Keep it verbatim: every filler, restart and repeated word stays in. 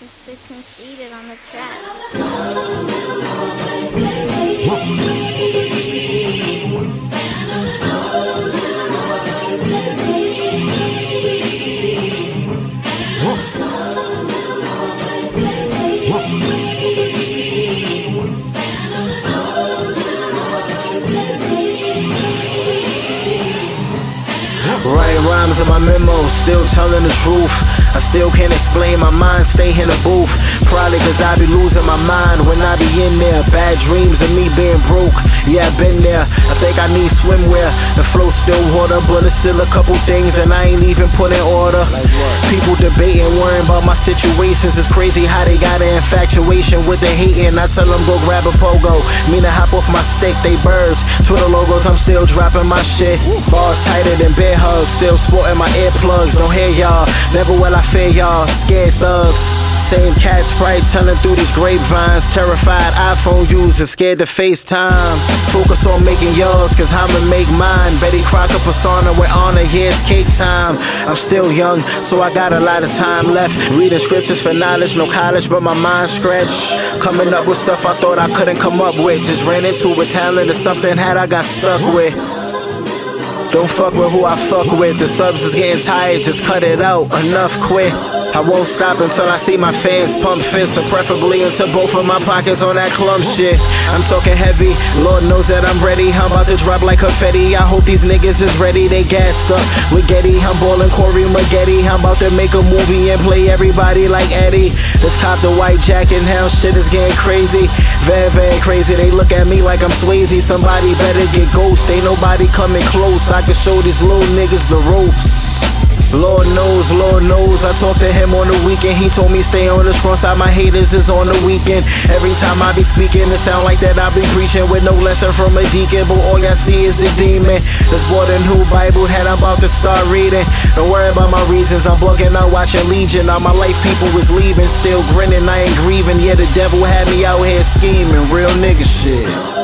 Mister Conceited on the track. Writing rhymes in my memos, still telling the truth. I still can't explain my mind, stay in the booth. Probably cause I be losing my mind when I be in there. Bad dreams of me being broke, yeah, I've been there. I think I need swimwear. The flow still water, but it's still a couple things and I ain't even put in order. People debating, worrying about my situations. It's crazy how they got an infatuation with the hating. I tell them go grab a pogo, mean to hop off my stick, they birds. Twitter logos, I'm still dropping my shit. Bars tighter than bear hugs, still sporting my earplugs. Don't hear y'all, never will I fear y'all. Scared thugs, same cat sprite telling through these grapevines. Terrified iPhone users, scared to FaceTime. Focus on making yours, cause I'ma make mine. Betty Crocker persona with honor, yeah, it's cake time. I'm still young, so I got a lot of time left. Reading scriptures for knowledge, no college, but my mind stretched. Coming up with stuff I thought I couldn't come up with. Just ran into a talent or something that I got stuck with. Don't fuck with who I fuck with. The subs is getting tired, just cut it out. Enough, quit. I won't stop until I see my fans pump fists, and preferably until both of my pockets on that clump shit. I'm talking heavy, Lord knows that I'm ready. I'm about to drop like confetti. I hope these niggas is ready, they gassed up with Getty. I'm ballin' Corey Maggette. I'm about to make a movie and play everybody like Eddie. Let's cop the white jacket now, shit is getting crazy. Very, very crazy, they look at me like I'm Swayze. Somebody better get ghost, ain't nobody coming close. I can show these little niggas the ropes. Lord knows, Lord knows, I talked to him on the weekend. He told me stay on the strong side, my haters is on the weekend. Every time I be speaking, it sound like that I be preaching with no lesson from a deacon, but all y'all see is the demon. Just bought a new Bible that I'm about to start reading. Don't worry about my reasons, I'm bugging out watching Legion. All my life people was leaving, still grinning, I ain't grieving. Yeah, the devil had me out here scheming, real nigga shit.